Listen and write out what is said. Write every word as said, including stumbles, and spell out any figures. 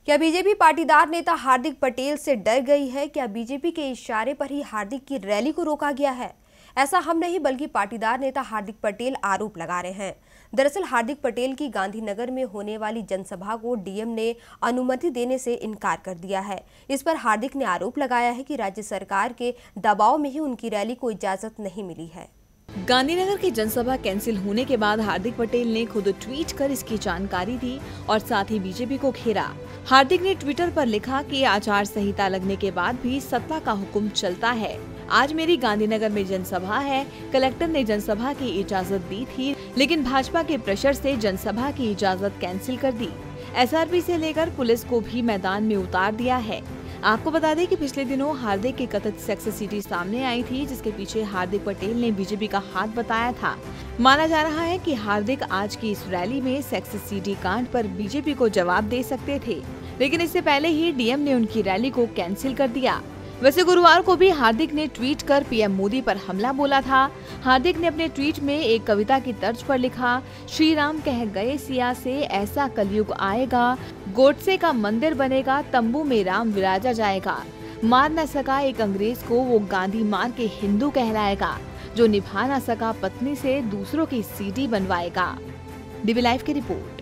क्या बीजेपी पाटीदार नेता हार्दिक पटेल से डर गई है? क्या बीजेपी के इशारे पर ही हार्दिक की रैली को रोका गया है? ऐसा हम नहीं बल्कि पाटीदार नेता हार्दिक पटेल आरोप लगा रहे हैं। दरअसल हार्दिक पटेल की गांधीनगर में होने वाली जनसभा को डीएम ने अनुमति देने से इनकार कर दिया है। इस पर हार्दिक ने आरोप लगाया है कि राज्य सरकार के दबाव में ही उनकी रैली को इजाजत नहीं मिली है। गांधीनगर की जनसभा कैंसिल होने के बाद हार्दिक पटेल ने खुद ट्वीट कर इसकी जानकारी दी और साथ ही बीजेपी को घेरा। हार्दिक ने ट्विटर पर लिखा कि आचार संहिता लगने के बाद भी सत्ता का हुक्म चलता है। आज मेरी गांधीनगर में जनसभा है। कलेक्टर ने जनसभा की इजाजत दी थी, लेकिन भाजपा के प्रेशर से जनसभा की इजाजत कैंसिल कर दी। एसआरपी से लेकर पुलिस को भी मैदान में उतार दिया है। आपको बता दें कि पिछले दिनों हार्दिक की कथित सेक्स सिटी सामने आई थी, जिसके पीछे हार्दिक पटेल ने बीजेपी का हाथ बताया था। माना जा रहा है कि हार्दिक आज की इस रैली में सेक्स सिटी कांड पर बीजेपी को जवाब दे सकते थे, लेकिन इससे पहले ही डीएम ने उनकी रैली को कैंसिल कर दिया। वैसे गुरुवार को भी हार्दिक ने ट्वीट कर पीएम मोदी पर हमला बोला था। हार्दिक ने अपने ट्वीट में एक कविता की तर्ज पर लिखा, श्री राम कह गए सिया से ऐसा कलयुग आएगा, गोडसे का मंदिर बनेगा, तंबू में राम विराजा जाएगा। मार न सका एक अंग्रेज को वो गांधी मार के हिंदू कहलाएगा, जो निभा न सका पत्नी से दूसरों की सीडी बनवाएगा। डीबी लाइव की रिपोर्ट।